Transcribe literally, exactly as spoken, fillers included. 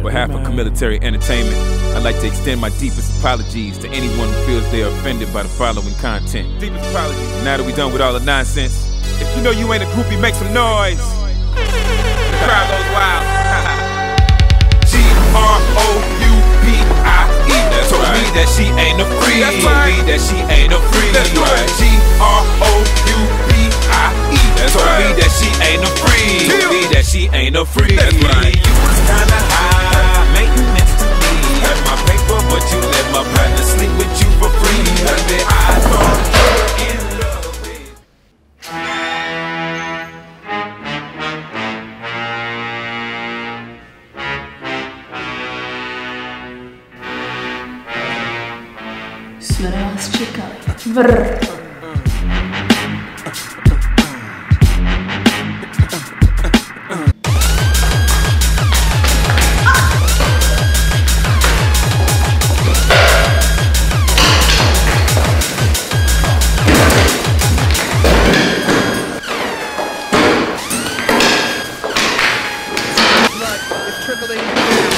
behalf of Camilitary Entertainment, I'd like to extend my deepest apologies to anyone who feels they are offended by the following content. Deepest apologies. Now that we're done with all the nonsense, if you know you ain't a groupie, make some noise. The crowd goes wild. G R O U P I E. That's told right. me that she ain't a free. That's right. Told me that she ain't a free. That's right. G R O U P I E. That's told right. me that she ain't a free. Told me that she ain't a free. That's right. You was kinda high, maintenance to me. Had my paper, but you let my partner sleep with you for free. Baby, I thought you were in love with. Jsme na vás čekali. Vrr. It's trickling.